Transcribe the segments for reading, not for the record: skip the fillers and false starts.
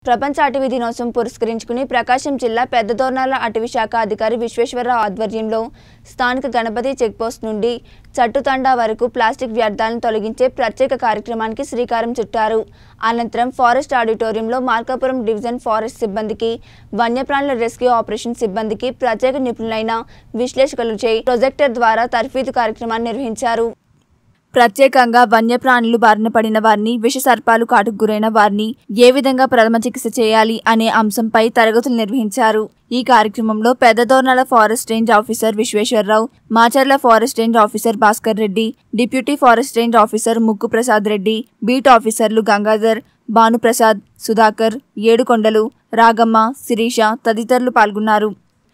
ప్రపంచ అటవీ దినోత్సవం పురస్కరించుకుని ప్రకాశం జిల్లా పెద్దదోర్నాల అటవీ శాఖ అధికారి విశ్వేశ్వరరావు ఆధ్వర్యంలో స్థానిక గణపతి చెక్పోస్ట్ నుండి చట్టుతండా వరకు ప్లాస్టిక్ వ్యర్థాలను తొలగించే ప్రత్యేక కార్యక్రమానికి శ్రీకారం చుట్టారు. అనంతరం ఫారెస్ట్ ఆడిటోరియంలో మార్కాపురం డివిజన్ ఫారెస్ట్ సిబ్బందికి, వన్యప్రాణుల రెస్క్యూ ఆపరేషన్ సిబ్బందికి ప్రత్యేక నిపుణులైన విశ్లేషకులచే ప్రొజెక్టర్ ద్వారా తర్ఫీదు కార్యక్రమాన్ని నిర్వహించారు. ప్రత్యేకంగా వన్యప్రాణులు బారిన పడిన వారిని, విష సర్పాలు కాటుకు గురైన వారిని ఏ విధంగా ప్రథమ చికిత్స చేయాలి అనే అంశంపై తరగతులు నిర్వహించారు. ఈ కార్యక్రమంలో Peddadornala forest range officer Visweswara Rao, Macherla forest range officer Bhaskar Reddy, deputy forest range officer Mukku Prasad Reddy, beat ఆఫీసర్లు గంగాధర్, భానుప్రసాద్, సుధాకర్, ఏడుకొండలు, రాగమ్మ, శిరీష తదితరులు పాల్గొన్నారు.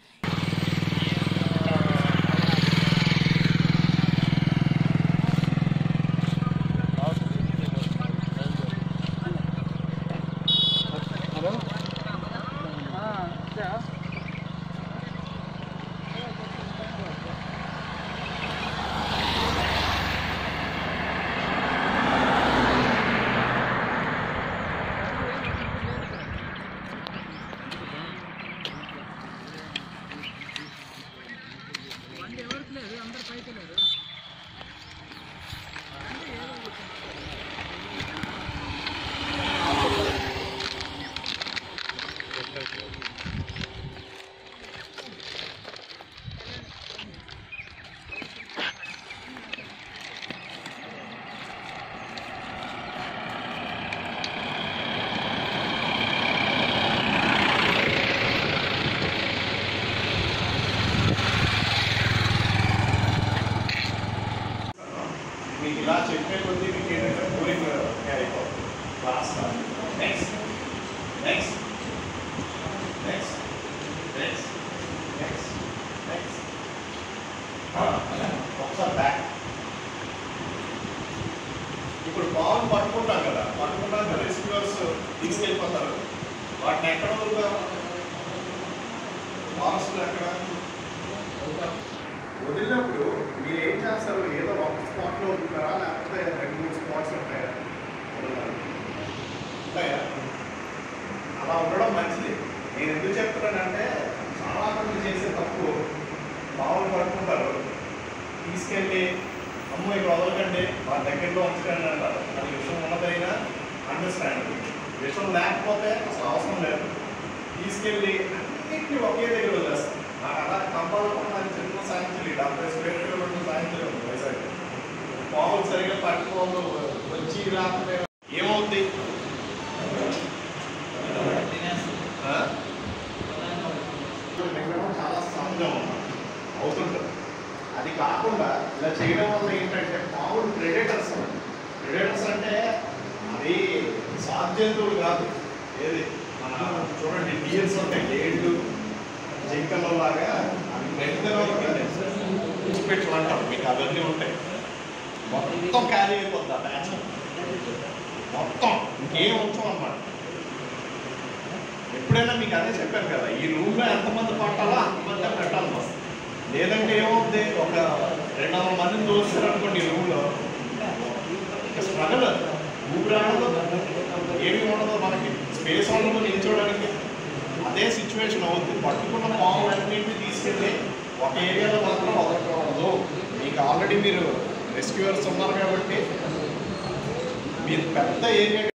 ఇలా చెప్పే కొద్దీ మీకు ఏంటంటే cooling carry class next next next next next next ఒకసారి బ్యాక్. ఇప్పుడు బాల్ పట్టుకుంటాం కదా, పట్టుకుంటాక రెస్క్యూవర్స్ తీసుకెళ్ళిపోతారు. వాటిని ఎక్కడ వదులుతారు? బాల్స్లో ఎక్కడ వదిలినప్పుడు మీరు ఏం చేస్తారు? ఏదో ఒక స్పాట్లో వదులుతారా, లేకపోతే 2-3 స్పాట్స్ ఉంటాయా? ఉంటాయా? అలా ఉండడం మంచిది. నేను ఎందుకు చెప్తున్నానంటే చాలా మంది చేసే తప్పు, మామూలు పట్టుకుంటారు, తీసుకెళ్ళి అమ్మ ఇక్కడ వదలకండి, వాళ్ళ దగ్గరలో ఉంచకండి అంటారు. అది విషయం ఉన్నదైనా అండర్స్టాండ్. విషయం లేకపోతే అసలు అవసరం లేదు. తీసుకెళ్ళి అన్నింటినీ ఒకే దగ్గర వదిలేస్తారు. నాకు అలా కంపాలకుండా చిన్న సాయంత్రం 70 స్క్వేర్ కిలోమీటర్లు సాయంత్రం వైజాగ్ పావులు సరిగ్గా పట్టుకోవాలి వచ్చి రాకపోతే ఏమవుతుంది? చాలా సహజం అవుతుంటుంది. అది కాకుండా ఇలా చేయడం వల్ల ఏంటంటే పావులు ప్రెడేటర్స్ అంటే అది సాధ్యంతుడు కాదు. ఏది మన చూడండి డియర్స్ ఉంటాయి, లేడ్లు జింకల్లో లాగా అవి పెట్టులు అంటారు. మీకు అవన్నీ ఉంటాయి. మొత్తం క్యారీ అయిపోద్ది ఆ బ్యాచ్ మొత్తం, ఇంకేం ఉంచాం అన్నమాట. ఎప్పుడైనా మీకు అదే చెప్పాను కదా, ఈ రూమ్లో ఎంతమంది పట్టాలో అంతమంది పెట్టాల్సి వస్తుంది. లేదంటే ఏమవుతుంది, ఒక 200 మందిని దోస్తారు అనుకోండి ఈ రూమ్లో, ఇక స్ట్రగల్ ఊపిరాడదు, ఏమి ఉండదు, మనకి స్పేస్ ఉండదు నిల్చోడానికి. అదే సిచ్యువేషన్ అవుతుంది. పట్టుకున్న పావులన్నింటినీ తీసుకెళ్ళి ఒక ఏరియాలో మాత్రం వదలకూడదు. మీకు ఆల్రెడీ మీరు రెస్క్యూవర్స్ ఉన్నారు కాబట్టి మీరు పెద్ద ఏరియా